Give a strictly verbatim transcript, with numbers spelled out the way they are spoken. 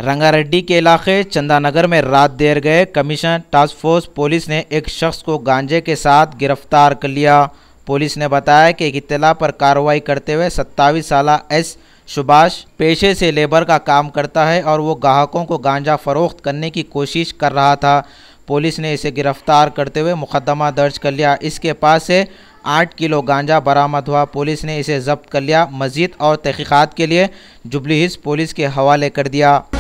रंगारेड्डी के इलाके चंदानगर में रात देर गए कमीशन टास्क फोर्स पुलिस ने एक शख्स को गांजे के साथ गिरफ्तार कर लिया। पुलिस ने बताया कि एक इत्तला पर कार्रवाई करते हुए सत्ताईस साल एस सुभाष पेशे से लेबर का काम करता है और वो ग्राहकों को गांजा फरोख्त करने की कोशिश कर रहा था। पुलिस ने इसे गिरफ्तार करते हुए मुकदमा दर्ज कर लिया। इसके पास से आठ किलो गांजा बरामद हुआ। पुलिस ने इसे जब्त कर लिया। मज़ीद और तहकीकात के लिए जुबली हिल्स पुलिस के हवाले कर दिया।